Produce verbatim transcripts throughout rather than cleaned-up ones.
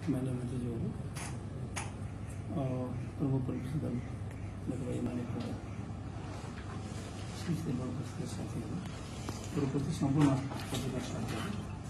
मान्य मन्त्रीज्यूहरू, प्रमुख प्रतिनिधि दल नेकपा एमालेका शीर्षमा उपस्थित साथीहरू, पूर्वप्रति सम्पूर्ण पत्रकार साथीहरू,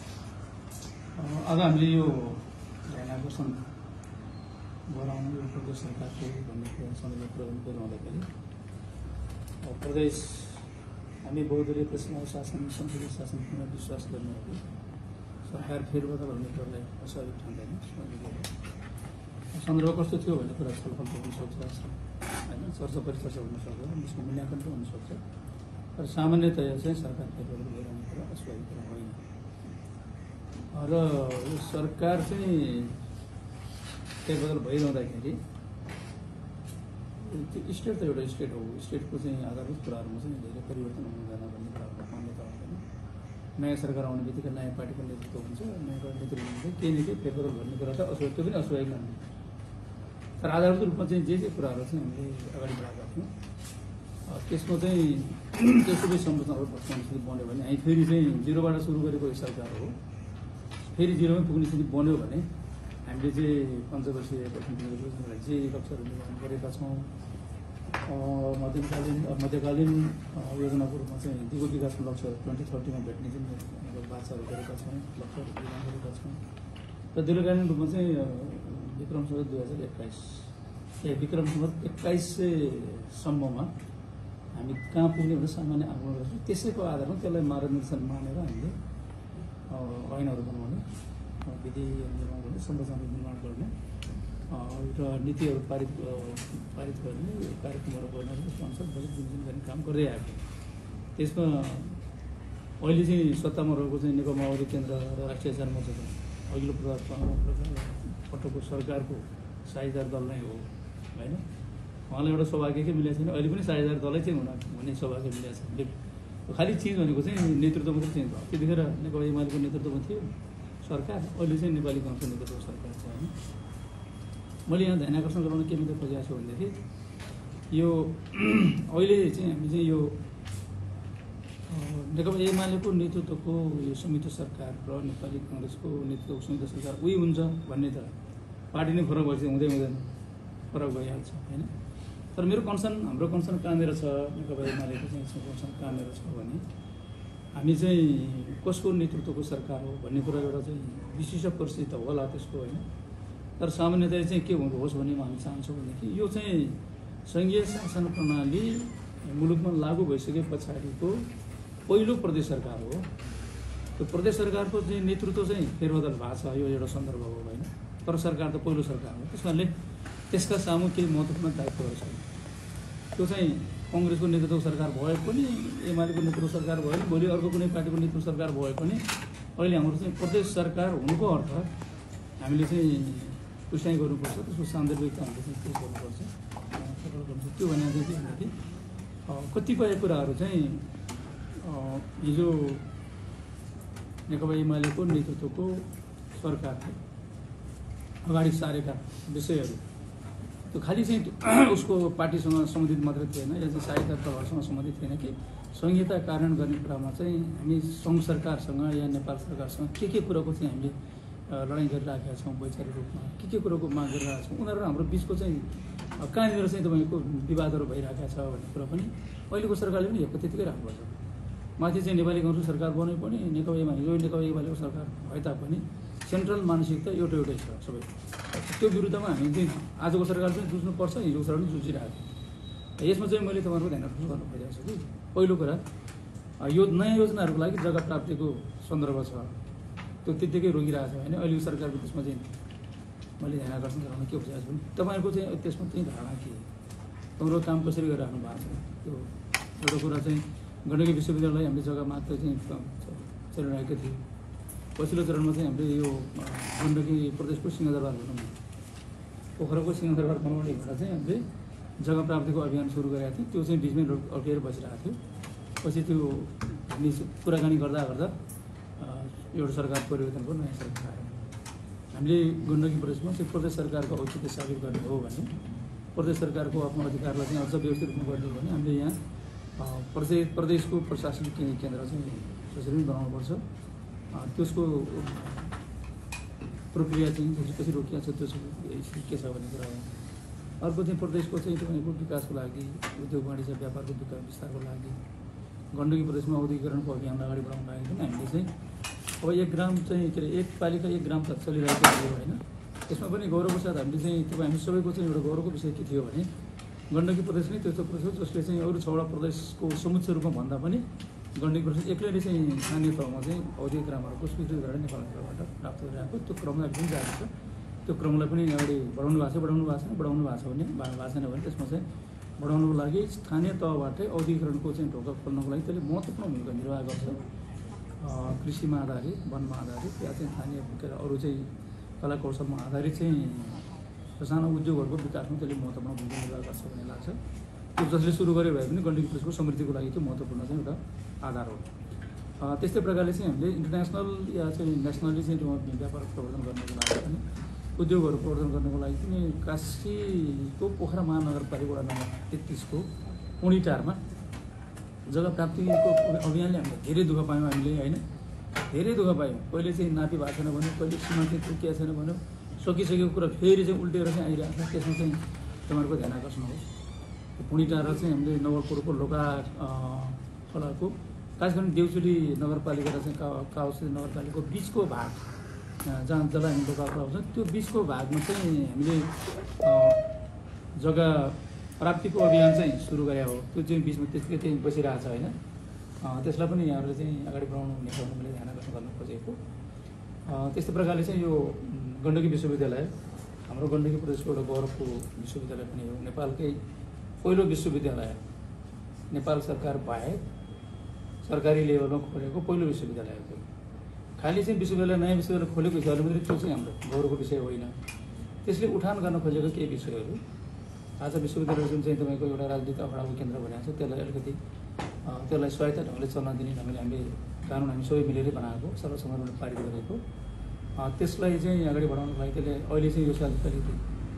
आज हामीले यो ध्यान आकर्षण गराउनु यो प्रदेश सरकारको भन्ने कुरा सन्दर्भमा कुरा गरिरहँदाखेरि प्रदेश हामी बहुदलीय प्रशासन शासन संसदीय शासन पुनः विश्वास गर्नेहरू सरकार फेरबदल हुने कुरालाई अस्वाभाविक ठान्दैन। सन्दर्भ कस्तो थियो भन्ने कुरा छलफल हुन सक्छ होइन, चर्चा परिचर्चा हुन सक्छ, यसको मूल्याङ्कन पनि हुनसक्छ, तर सामान्यतया चाहिँ सरकार फेरबदल गरिरहने कुरा अस्वाभाविक कुरा होइन। र यो सरकार चाहिँ फेरबदल भइरहँदाखेरि त्यो स्टेट त एउटा स्टेट हो, स्टेटको चाहिँ आधारभूत कुराहरूमा चाहिँ धेरै परिवर्तन हुनु जान भन्ने कुराहरू मान्यता हुँदैन। नयाँ सरकार आउने बित्तिकै नयाँ पार्टीको नेतृत्व हुन्छ, नयाँ पार्टी नेतृत्व हुन्छ, केही न केही फेरबदल भन्ने कुरा त अस्वाभाविक, त्यो पनि अस्वाभाविक मान्ने। तर आधारभूत रूपमा चाहिँ जे जे कुराहरू चाहिँ हामीले अगाडि बढाएका थियौँ त्यसमा चाहिँ त्यो सबै संरचनाहरू स्थिति बन्यो भने हामी फेरि चाहिँ जिरोबाट सुरु गरेको यो सरकार हो, फेरि जिरोमै पुग्ने स्थिति बन्यो भने हामीले चाहिँ पञ्चवर्षीय योजनालाई जे लक्ष्यहरू निर्माण गरेका छौँ, मध्यकालीन मध्यकालीन योजनाको रूपमा चाहिँ दिगो विकासको लक्ष्य ट्वेन्टी थर्टीमा भेट्ने चाहिँ बाचाहरू गरेका छौँ, लक्ष्यहरू निर्माण गरेका छौँ। र दीर्घकालीन रूपमा चाहिँ विक्रम सम्वत दुई हजार एक्काइस ए विक्रम सम्वत एक्काइससम्ममा हामी कहाँ पुग्ने भनेर सामान्य आकलन गर्छौँ। त्यसैको आधारमा त्यसलाई मार्गदर्शन मानेर हामीले ऐनहरू बनाउने, विधि निर्माण गर्ने, संरचना निर्माण गर्ने र नीतिहरू पारित पारित गर्ने, कार्यक्रमहरू गर्ने, त्यसको अनुसार बजेट विनियोजन गर्ने काम गर्दै आएको। त्यसमा अहिले चाहिँ सत्तामा रहेको चाहिँ नेकपा माओवादी केन्द्र र राष्ट्रिय जनमोर्चाको अघिल्लो पटकको सरकारको साझेदार दल नै हो होइन। उहाँलाई एउटा सौभाग्य के मिलेको छैन, अहिले पनि साझेदार दलै चाहिँ हुन हुने सौभाग्य मिलेको छ। खालि चिज भनेको चाहिँ नेतृत्व मात्रै चेन्ज भयो। त्यतिखेर नेकपा एमालेको नेतृत्वमा थियो सरकार, अहिले चाहिँ नेपाली काङ्ग्रेसको नेतृत्व सरकार छ होइन। मैले यहाँ ध्यान आकर्षण गराउन के मात्रै खोजेको छु भनेदेखि यो अहिले चाहिँ हामी चाहिँ यो नेकपा एमालेको नेतृत्वको यो संयुक्त सरकार र नेपाली काङ्ग्रेसको नेतृत्वको संयुक्त सरकार उही हुन्छ भन्ने त पार्टी नै फरक भएपछि हुँदै हुँदैन, फरक भइहाल्छ होइन। तर मेरो कन्सर्न, हाम्रो कन्सर्न कहाँनिर छ, नेकपा एमालेको चाहिँ कन्सर्न कहाँनिर छ भने हामी चाहिँ कसको नेतृत्वको सरकार हो भन्ने कुरा एउटा चाहिँ विशिष्ट परिस्थिति त होला त्यसको होइन। तर सामान्यतया चाहिँ के हुनु होस् भन्ने हामी चाहन्छौँ भनेदेखि यो चाहिँ सङ्घीय शासन प्रणाली मुलुकमा लागू भइसके पछाडिको पहिलो प्रदेश सरकार हो। त्यो प्रदेश सरकारको चाहिँ नेतृत्व चाहिँ फेरबदल भएको छ, यो एउटा सन्दर्भ हो होइन। तर सरकार त पहिलो सरकार हो, त्यस कारणले त्यसका सामु केही महत्त्वपूर्ण दायित्वहरू छन्। त्यो चाहिँ कङ्ग्रेसको नेतृत्व सरकार भए पनि, एमालेको नेतृत्व सरकार भए पनि, भोलि अर्को कुनै पार्टीको नेतृत्व सरकार भए पनि अहिले हाम्रो चाहिँ प्रदेश सरकार हुनुको अर्थ हामीले चाहिँ पुष्टाइ गर्नुपर्छ, त्यसको सान्दर्भिकता हामीले चाहिँ के गर्नुपर्छ त्यो भने चाहिँ के भनेदेखि कतिपय कुराहरू चाहिँ हिजो नेकपा एमालेको नेतृत्वको सरकारले अगाडि सारेका विषयहरू त्यो खालि चाहिँ उसको पार्टीसँग सम्बन्धित मात्रै थिएन, या चाहिँ साझेदार दलहरूसँग सम्बन्धित थिएन कि संहिता कार्यान्वयन गर्ने कुरामा चाहिँ हामी सङ्घ सरकारसँग या नेपाल सरकारसँग के के कुराको चाहिँ हामीले लडाइँ गरिराखेका छौँ, वैचारिक रूपमा के के कुरोको माग गरिरहेका छौँ, उनीहरू हाम्रो बिचको चाहिँ कहाँनिर चाहिँ तपाईँको विवादहरू भइरहेका छ भन्ने कुरा पनि अहिलेको सरकारले पनि हेर्को त्यतिकै राख्नुपर्छ। माथि चाहिँ नेपाली काङ्ग्रेसको सरकार बने पनि नेकपा एमाले यो नेकपा एमालेको सरकार भए तापनि सेन्ट्रल मानसिकता एउटा एउटै छ सबै। त्यो विरुद्धमा हामी चाहिँ आजको सरकार पनि जुझ्नुपर्छ, हिजोको सरकार पनि जुझिरहेको छ। यसमा चाहिँ मैले तपाईँहरूको ध्यान आकर्षण गर्नु खोजेको छु कि पहिलो कुरा यो नयाँ योजनाहरूको लागि जग्गा प्राप्तिको सन्दर्भ छ, त्यो त्यत्तिकै रोकिरहेको छ होइन। अहिलेको सरकारको त्यसमा चाहिँ मैले ध्यान आकर्षण गराउन के खोजेको छु भने तपाईँहरूको चाहिँ त्यसमा चाहिँ धारणा के हो, तपाईँको काम कसरी गरिराख्नु भएको छ। त्यो एउटा कुरा चाहिँ गण्डकी विश्वविद्यालय हामीले जग्गा मात्र चाहिँ चलिरहेको थियो। पछिल्लो चरणमा चाहिँ हामीले यो गण्डकी प्रदेशको सिंहदरबार भनौँ न, पोखराको सिंहदरबार बनाउने भनेर चाहिँ हामीले जग्गा प्राप्तिको अभियान सुरु गरेका थियौँ। त्यो चाहिँ बिचमै अड्किएर बसिरहेको थियो। पछि त्यो हामी कुराकानी गर्दा गर्दा एउटा सरकार परिवर्तनको नयाँ सरकार आयो। हामीले गण्डकी प्रदेशमा चाहिँ प्रदेश सरकारको औचित्य साबित गर्ने हो भने, प्रदेश सरकारको आफ्नो अधिकारलाई चाहिँ अझ व्यवस्थित रूपमा गर्ने हो भने हामीले यहाँ प्रदेश प्रदेशको प्रशासनिक केन्द्र चाहिँ त्यसरी पनि बनाउनुपर्छ। त्यसको प्रक्रिया चाहिँ कसरी रोकिएको छ त्यो सब के छ भन्ने कुरा हो। अर्को चाहिँ प्रदेशको चाहिँ तपाईँको विकासको लागि, उद्योग वाणिज्य व्यापारको विकास विस्तारको लागि, गण्डकी प्रदेशमा औद्योगिकरणको अभियानलाई अगाडि बढाउनको लागि पनि हामीले चाहिँ अब एक ग्राम चाहिँ के अरे एक पालिका एक ग्राम तक चलिरहेको थियो होइन। त्यसमा पनि गौरवको साथ हामीले चाहिँ तपाईँ हामी सबैको चाहिँ एउटा गौरवको विषय के थियो भने गण्डकी प्रदेश नै त्यस्तो प्रदेश हो जसले चाहिँ अरू छवटा प्रदेशको समुच्च रूपमा भन्दा पनि गण्डकी प्रदेश एक्लैले चाहिँ स्थानीय तहमा चाहिँ औद्योगिक ग्रामहरूको स्वीकृति गरेर नेपाल सरकारबाट प्राप्त गरिरहेको त्यो क्रमलाई पनि जाएको छ। त्यो क्रमलाई पनि अगाडि बढाउनु भएको छ, बढाउनु भएको छैन, बढाउनु भएको छ भने भएको छैन भने त्यसमा चाहिँ बढाउनुको लागि स्थानीय तहबाटै औद्योगिकरणको चाहिँ ढोका खोल्नको लागि त्यसले महत्त्वपूर्ण भूमिका निर्वाह गर्छ। कृषिमा आधारित, वनमा आधारित या चाहिँ स्थानीय के अरे अरू चाहिँ कला कौशलमा आधारित चाहिँ सानो उद्योगहरूको विकासमा त्यसले महत्त्वपूर्ण भूमिका निर्वाह गर्छ भन्ने लाग्छ। त्यो जसले सुरु गरे भए पनि गण्डकी प्रदेशको समृद्धिको लागि त्यो महत्त्वपूर्ण चाहिँ एउटा आधार हो। त्यस्तै प्रकारले चाहिँ हामीले इन्टरनेसनल या चाहिँ नेसनली चाहिँ व्यापार प्रवर्धन गर्नको लागि पनि उद्योगहरू प्रवर्धन गर्नको लागि पनि काशीको पोखरा महानगरपालिका वडा नम्बर तेत्तिसको उणीटारमा जग्गा प्राप्तिको अभियानले हामीले धेरै दुःख पायौँ हामीले होइन, धेरै दुःख पायौँ। पहिले चाहिँ नापी भएको छैन भन्यो, पहिले सीमा चाहिँ तोकिएको छैन भन्यो, सकिसकेको कुरा फेरि चाहिँ उल्टेर चाहिँ आइरहेको छ। त्यसमा चाहिँ तपाईँहरूको ध्यान आकर्षण हो। पुणीटार चाहिँ हामीले नवलपुरको लोका खोलाको खास गरी देउचुली नगरपालिका र चाहिँ का काउसी नगरपालिकाको बिचको भाग जहाँ जसलाई हामी लोका खोला भन्छौँ त्यो बिचको भागमा चाहिँ हामीले जग्गा प्राप्तिको अभियान चाहिँ सुरु गरे हो। त्यो चाहिँ बिचमा त्यतिकै चाहिँ बसिरहेको छ होइन। त्यसलाई पनि यहाँहरूले चाहिँ अगाडि बढाउनु हुने छ भने मैले ध्यान आकर्षण गर्न खोजेको। त्यस्तै प्रकारले चाहिँ यो गण्डकी विश्वविद्यालय हाम्रो गण्डकी प्रदेशको एउटा गौरवको विश्वविद्यालय पनि हो। नेपालकै पहिलो विश्वविद्यालय, नेपाल सरकार बाहेक सरकारी लेभलमा खोलेको पहिलो विश्वविद्यालय हो। खालि चाहिँ विश्वविद्यालय नयाँ विश्वविद्यालय खोलेको हिसाबले मात्रै त्यो चाहिँ हाम्रो गौरवको विषय होइन। त्यसले उठान गर्न खोजेको केही विषयहरू आज विश्वविद्यालय जुन चाहिँ तपाईँको एउटा राजनीतिक अखडाको केन्द्र बनाएको छ त्यसलाई अलिकति त्यसलाई स्वायत्त ढङ्गले चल्न दिने ढङ्गले हामीले कानुन हामी सबै मिलेरै बनाएको, सर्वसम्मतले पारित गरेको, त्यसलाई चाहिँ अगाडि बढाउनको लागि त्यसले अहिले चाहिँ यो साल अलिकति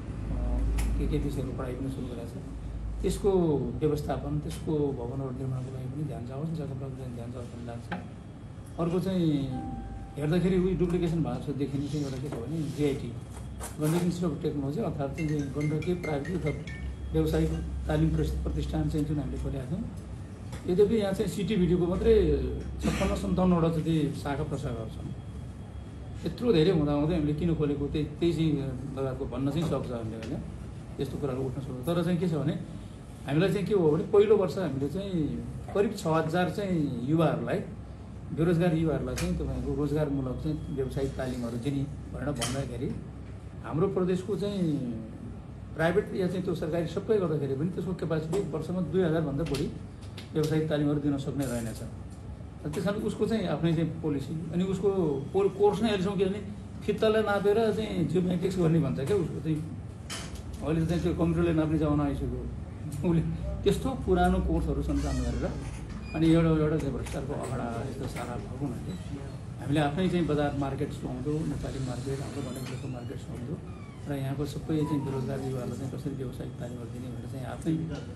के के विषयको पढाइ पनि सुरु गरेको छ। त्यसको व्यवस्थापन, त्यसको भवनहरू निर्माणको लागि पनि ध्यान जाओस्, जग्गा प्राप्ति ध्यान जाओस् भन्ने लाग्छ। अर्को चाहिँ हेर्दाखेरि उयो डुप्लिकेसन भएको छ देखिने चाहिँ एउटा के छ भने GIT Gandaki institute of technology अर्थात् चाहिँ गण्डकी प्राविधिक व्यावसायिक तालिम प्रतिष्ठान चाहिँ जुन हामीले खोलेका छौँ। यद्यपि यहाँ चाहिँ सिटिभिटीको मात्रै छप्पन्न सन्ताउन्नवटा जति शाखा प्रशाखाहरू छन्। यत्रो धेरै हुँदा हुँदै हामीले किन खोलेको त्यही त्यही चाहिँ लगायतको भन्न चाहिँ सक्छ हामीले होइन, यस्तो कुराहरू उठ्न सक्छ। तर चाहिँ के छ भने हामीलाई चाहिँ के हो भने पहिलो वर्ष हामीले चाहिँ करिब छ हजार चाहिँ युवाहरूलाई, बेरोजगार युवाहरूलाई चाहिँ तपाईँको रोजगारमूलक चाहिँ व्यावसायिक तालिमहरू दिने भनेर भन्दाखेरि हाम्रो प्रदेशको चाहिँ प्राइभेट या चाहिँ त्यो सरकारी सबै गर्दाखेरि पनि त्यसको क्यापासिटी वर्षमा दुई हजारभन्दा बढी व्यावसायिक तालिमहरू दिन सक्ने रहेनछ। त्यस कारण उसको चाहिँ आफ्नै चाहिँ पोलिसी अनि उसको कोर्स नै अहिलेसम्म के भने फित्तालाई नापेर चाहिँ जियोमेट्रिक्स गर्ने भन्छ क्या। उसको चाहिँ अहिले चाहिँ त्यो कम्प्युटरले नाप्ने जमाना आइसक्यो। उसले त्यस्तो पुरानो कोर्सहरू सञ्चालन गरेर अनि एउटा एउटा चाहिँ भ्रष्टाचारको अखडा यस्तो सारा भएको हुनाले हामीले आफ्नै चाहिँ बजार मार्केट सुहाउँदो, नेपाली मार्केट हाम्रो गण्डकी मार्केट सुहाउँदो र यहाँको सबै चाहिँ बेरोजगार युवाहरूलाई चाहिँ कसरी व्यावसायिक तालिमहरू दिने भनेर चाहिँ आफ्नै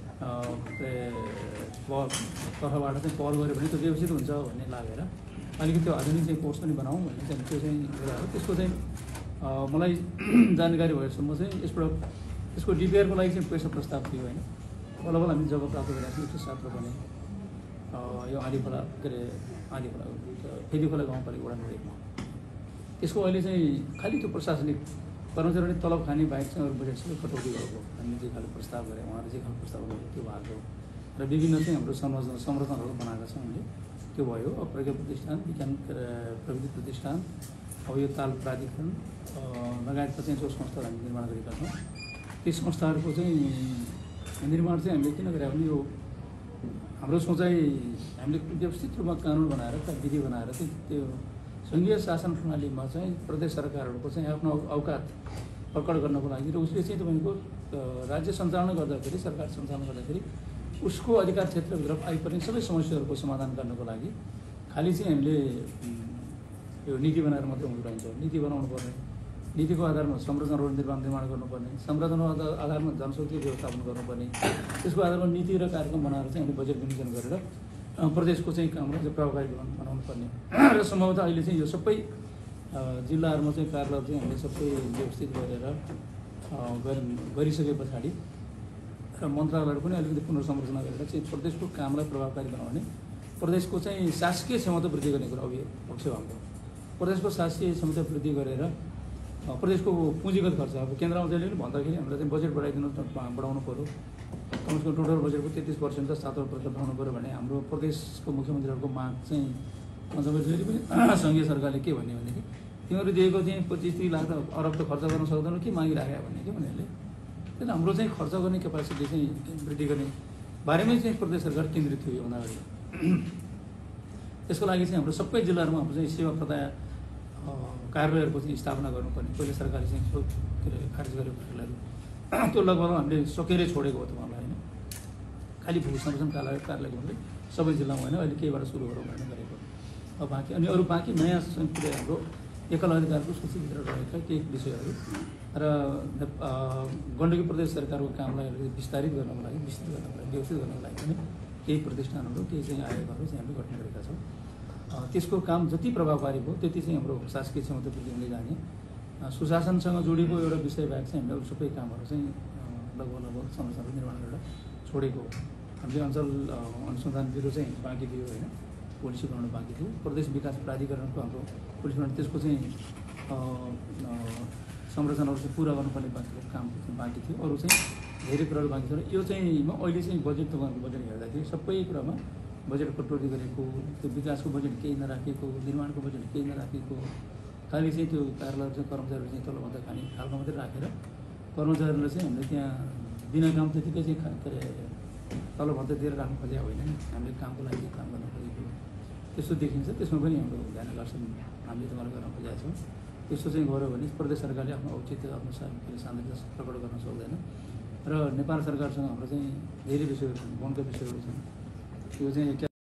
तर्फबाट चाहिँ पहल गऱ्यो भने त्यो व्यवस्थित हुन्छ भन्ने लागेर अलिकति त्यो आधुनिक चाहिँ कोर्स पनि बनाऊँ भन्ने चाहिँ त्यो चाहिँ कुरा हो। त्यसको चाहिँ मलाई जानकारी भएसम्म चाहिँ यसबाट यसको डिपिआरको लागि चाहिँ पैसा प्रस्ताव थियो होइन। बल्ल बल्ल हामी जब प्राप्त गरेका छौँ एक सय सात भने यो आँधीखोला के अरे आँधीखोला फेदीखोला गाउँपालिका वडा नम्बर एकमा त्यसको अहिले चाहिँ खालि त्यो प्रशासनिक कर्मचारीले तलब खाने बाहेक चाहिँ अरू बजेट सबै कटौती गरेको हामीले जे खालको प्रस्ताव गरेँ, उहाँले जे खालको प्रस्ताव गर्यो त्यो भएको र विभिन्न चाहिँ हाम्रो संरचना संरचनाहरू बनाएका छौँ हामीले। त्यो भयो अब प्रज्ञा प्रतिष्ठान, विज्ञान प्रविधि प्रतिष्ठान, अब यो ताल प्राधिकरण लगायतका चाहिँ जो संस्थाहरू हामी निर्माण गरेका छौँ ती संस्थाहरूको चाहिँ निर्माण चाहिँ हामीले किन गरेका भने यो हाम्रो सोचाइ हामीले व्यवस्थित रूपमा कानुन बनाएर विधि बनाएर चाहिँ त्यो सङ्घीय शासन प्रणालीमा चाहिँ प्रदेश सरकारहरूको चाहिँ आफ्नो औकात प्रकट गर्नको लागि र उसले चाहिँ तपाईँको राज्य सञ्चालन गर्दाखेरि, सरकार सञ्चालन गर्दाखेरि उसको अधिकार क्षेत्रभित्र आइपर्ने सबै समस्याहरूको समाधान गर्नको लागि खालि चाहिँ हामीले यो नीति बनाएर मात्रै हुँदो रहन्छ। नीति बनाउनु पर्ने, नीतिको आधारमा संरचनाहरू निर्माण निर्माण गर्नुपर्ने, संरचनाको आधारमा जनशक्ति व्यवस्थापन गर्नुपर्ने, त्यसको आधारमा नीति र कार्यक्रम बनाएर चाहिँ हामीले बजेट विनियोजन गरेर प्रदेशको चाहिँ कामलाई चाहिँ प्रभावकारी बनाउनु पर्ने र सम्भवतः अहिले चाहिँ यो सबै जिल्लाहरूमा चाहिँ कार्यालय चाहिँ हामीले सबै व्यवस्थित गरेर गरिसके पछाडि र मन्त्रालयहरू पनि अलिकति पुनर्संरचना गरेर चाहिँ प्रदेशको कामलाई प्रभावकारी बनाउने, प्रदेशको चाहिँ शासकीय क्षमता वृद्धि गर्ने कुरा अब पक्ष भएको। प्रदेशको शासकीय क्षमता वृद्धि गरेर प्रदेशको पुँजीगत खर्च अब केन्द्रमा जहिले पनि भन्दाखेरि हामीलाई चाहिँ बजेट बढाइदिनु बढाउनु पऱ्यो, कमसेकम टोटल बजेटको तेत्तिस पर्सेन्ट त सात प्रतिशत बढाउनु पऱ्यो भने हाम्रो प्रदेशको मुख्यमन्त्रीहरूको माग चाहिँ जब जहिले पनि सङ्घीय सरकारले के भन्यो भनेदेखि तिमीहरू दिएको चाहिँ पच्चिस तिस लाख अरब त खर्च गर्न सक्दैनौ के मागिराख्यो भने कि उनीहरूले। त्यही हाम्रो चाहिँ खर्च गर्ने क्यापासिटी चाहिँ वृद्धि गर्ने बारेमै चाहिँ प्रदेश सरकार केन्द्रित थियो योभन्दा अगाडि। त्यसको लागि चाहिँ हाम्रो सबै जिल्लाहरूमा हाम्रो चाहिँ सेवा प्रदाय कार्यालयहरूको चाहिँ स्थापना गर्नुपर्ने, पहिले सरकारले चाहिँ के अरे खारेज गरेको कार्यालयहरू त्यो लगभग हामीले सकेरै छोडेको हो त उहाँलाई होइन, खालि भू संरक्षण कार्यालय कार्यालयको मात्रै सबै जिल्लामा होइन, अहिले केहीबाट सुरु गरौँ भनेर गरेको। अब बाँकी अनि अरू बाँकी नयाँ हाम्रो एकल अधिकारको सूचीभित्र रहेका केही विषयहरू र गण्डकी प्रदेश सरकारको कामलाई विस्तारित गर्नको लागि विस्तृत गर्नको लागि व्यवस्थित गर्नको लागि पनि केही प्रतिष्ठानहरू केही चाहिँ आयोगहरू चाहिँ हामीले गठन गरेका छौँ। त्यसको काम जति प्रभावकारी भयो त्यति चाहिँ हाम्रो शासकीय क्षमता वृद्धि हुँदै जाने, सुशासनसँग जोडिएको एउटा विषय बाहेक चाहिँ हामीले अरू सबै कामहरू चाहिँ लगभग लगभग संरचनाहरू निर्माण गरेर छोडेको। हामीले अञ्चल अनुसन्धान ब्युरो चाहिँ बाँकी थियो होइन, पोलिसी बनाउनु बाँकी थियो, प्रदेश विकास प्राधिकरणको हाम्रो पोलिसी बनाउनु त्यसको चाहिँ संरचनाहरू चाहिँ पुरा गर्नुपर्ने बाँकी काम बाँकी थियो, अरू चाहिँ धेरै कुराहरू बाँकी थियो। र यो चाहिँ म अहिले चाहिँ बजेट तपाईँको बजेट हेर्दाखेरि सबै कुरामा बजेट कटौती गरेको, त्यो विकासको बजेट केही नराखेको, निर्माणको बजेट केही नराखेको, खालि चाहिँ त्यो कार्यालयहरू चाहिँ कर्मचारीहरू चाहिँ तलभन्दा खाने खालको मात्रै राखेर कर्मचारीहरूलाई चाहिँ हामीले त्यहाँ बिना काम त्यतिकै चाहिँ के अरे तलभन्दा दिएर राख्नु खोजेको होइन, हामीले कामको लागि काम गर्न खोजेको त्यस्तो देखिन्छ। त्यसमा पनि हाम्रो ध्यान आकर्षण हामीले तपाईँलाई गर्न खोजेका छौँ। त्यस्तो चाहिँ गऱ्यो भने प्रदेश सरकारले आफ्नो औचित्य आफ्नो सामर्थ्य प्रकट गर्न सक्दैन र नेपाल सरकारसँग हाम्रो चाहिँ धेरै विषयहरू छन्, वनका विषयहरू छन्, त्यो चाहिँ